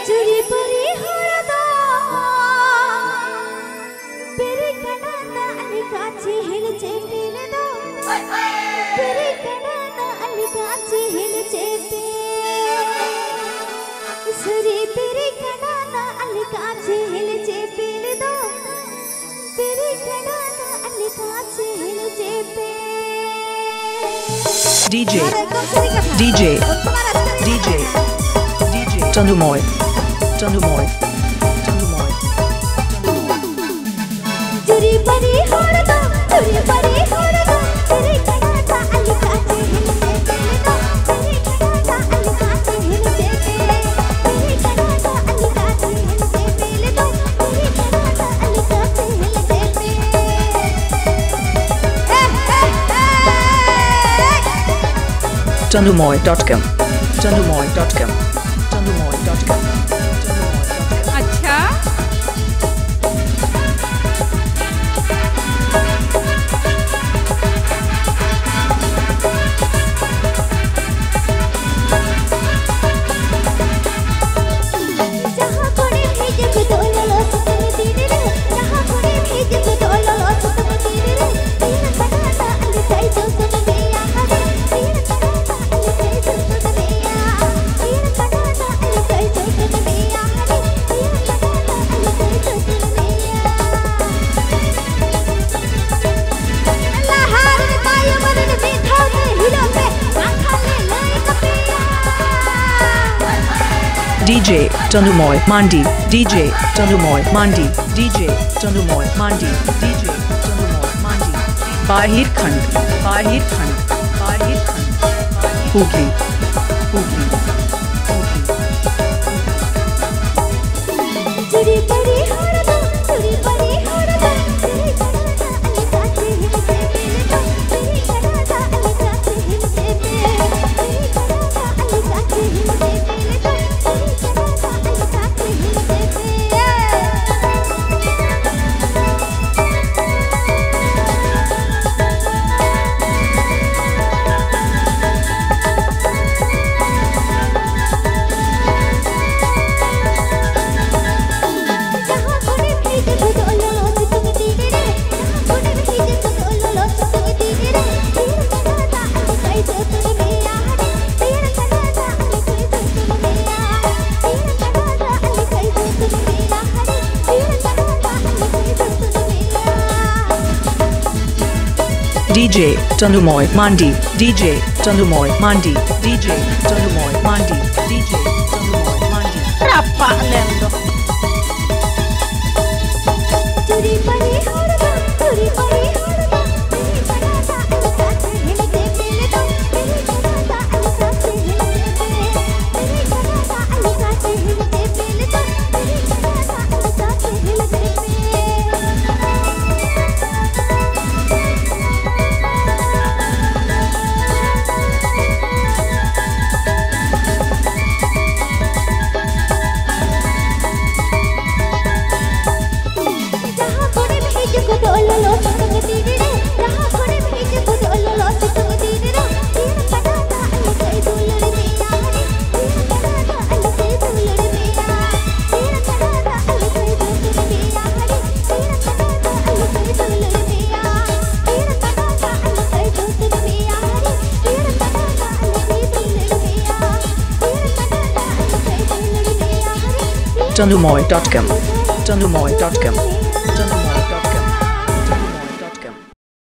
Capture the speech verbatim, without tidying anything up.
चुरी परी हरदा पेरे कणाना अलिकाची हिलचे पेलेदो पेरे कणाना अलिकाची हिलचे पे सरी पेरे कणाना अलिकाची हिलचे पेलेदो पेरे कणाना अलिकाची हिलचे पे D J D J D J D J Tanumoy Tanumoy Tanumoy चुरी परी हरदा चुरी परी हरदा तेरे कणाना अलिकाची हिलचे पेलेदो तेरे कणाना अलिकाची हिलचे पे तेरे कणाना अलिकाची हिलचे पेलेदो तेरे कणाना अलिकाची हिलचे पे Tanumoy dot com Tanumoy dot com Tanumoy dot com अच्छा जहाँ कोने भेजे कुतोला लोस तुम तीने रे जहाँ कोने भेजे कुतोला लोस तुम तीने रे तीन कणाना अलिकाई जो तुम दिया हरे तीन कणाना अलिकाई जो तुम दिया तीन कणाना अलिकाई जो तुम दिया हरे तीन कणाना अलिकाई जो तुम दिया अल्लाह हार में तायो मरन में था में हिलो में आँखा ले लाए कपिया D J Tanumoy Mandi D J Tanumoy Mandi D J Tanumoy Mandi D J Tanumoy Mandi Bahir Khand Bahir Khand Bahir Khand Hooghly Hooghly चुरी परी हरदा चुरी परी हरदा तेरे कणाना अलिकाची हिलचे पेलेदो तेरे कणाना अलिकाची हिलचे पे तेरे कणाना अलिकाची हिलचे पेलेदो तेरे कणाना अलिकाची हिलचे पे जहाँ कोने भेजे कुतोला लोस तुम तीने रे जहाँ कोने भेजे कुतोला लोस तुम तीने रे तीन कणाना अलिकाई जो तुम दिया हरे तीन कणाना अलिकाई जो तुम दिया तीन कणाना अलिकाई जो तुम दिया हरे तीन कणाना अलिकाई जो तुम दिया D J Tanumoy Mandi D J Tanumoy Mandi D J Tanumoy Mandi D J Tanumoy Mandi Rapa lendo चुरी परी हरदा चुरी परी हरदा तेरे कणाना अलिकाची हिलचे पेलेदो तेरे कणाना अलिकाची हिलचे पे तेरे कणाना अलिकाची हिलचे पेलेदो तेरे कणाना अलिकाची हिलचे पे जहाँ कोने भेजे कुतोला लोस तुम तीने रे जहाँ कोने भेजे कुतोला लोस तुम तीने रे तीन कणाना अलिकाई जो लड़ दिया हरे तीन कणाना अलिकाई जो लड़ दिया तीन कणाना अलिकाई जो तुम दिया हरे तीन कणाना अलिकाई जो लड़ दिया तीन कणाना अलिकाई जो तुम दिया हरे तीन कणाना अलिकाई जो लड़ दिया तीन कणाना अलिकाई जो लड़ दिया हरे Tanumoy dot com Tanumoy dot com